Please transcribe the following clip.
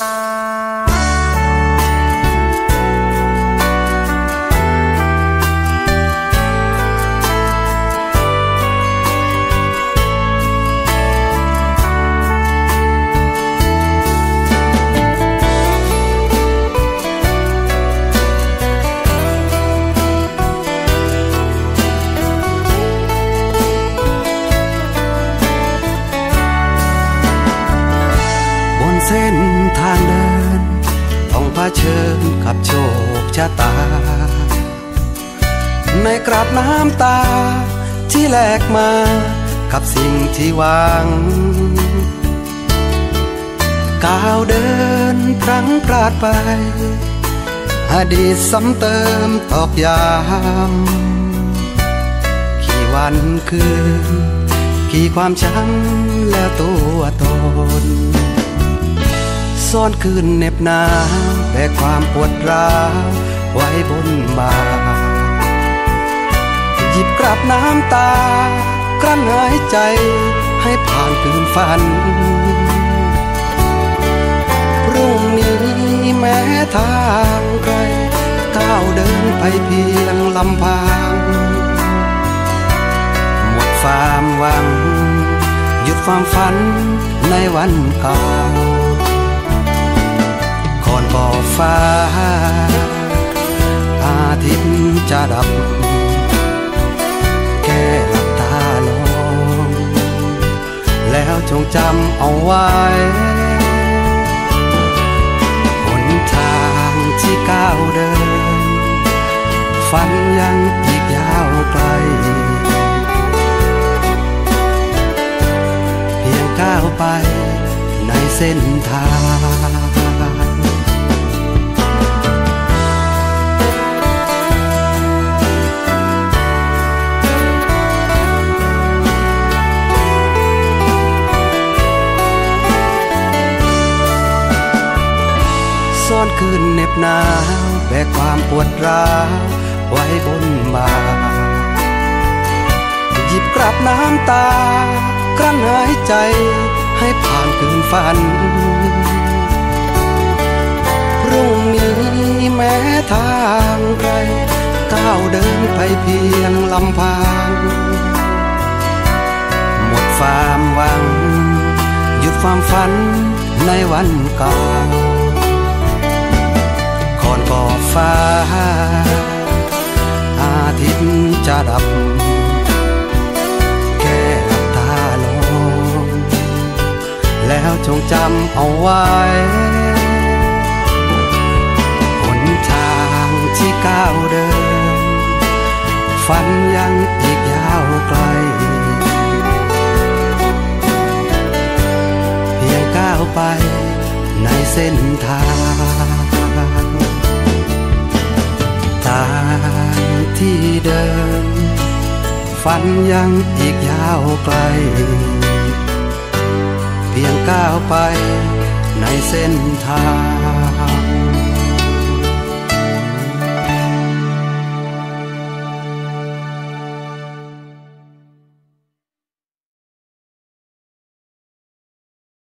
เส้นทางเดินต้องเผชิญกับโชคชะตาในกราบน้ำตาที่แลกมากับสิ่งที่หวังก้าวเดินพลั้งพลาดไปอดีตซ้ำเติมตอกย้ำกี่วันคืนกี่ความช้ำแล้วตัวตนซ่อนคืนเหน็บหนาวแต่ความปวดร้าวไว้บนบ่าหยิบกลับน้ำตากลั้นหายใจให้ผ่านคืนฝันพรุ่งนี้แม้ทางไกลก้าวเดินไปเพียงลำพังหมดความหวังหยุดความฝันในวันเก่าก่อนก่อฟ้าอาทิตย์จะดับแค่หลับตาลงแล้วจงจำเอาไว้หนทางที่ก้าวเดินฝันยังอีกยาวไกลเพียงก้าวไปในเส้นทางซ่อนคืนเหน็บหนาวแบกความปวดร้าวไว้บนบ่าหยิบกลับน้ำตากลั้นหายใจให้ผ่านคืนฝันพรุ่งนี้แม้ทางไกลก้าวเดินไปเพียงลำพังหมดความหวังหยุดความฝันในวันเก่าก่อนก่อฟ้าอาทิตย์จะดับแค่หลับตาลงแล้วจงจำเอาไว้หนทางที่ก้าวเดินฝันยังอีกยาวไกลเพียงก้าวไปในเส้นทางทางที่เดินฝันยังอีกยาวไกลเพียงก้าวไปในเส้นทาง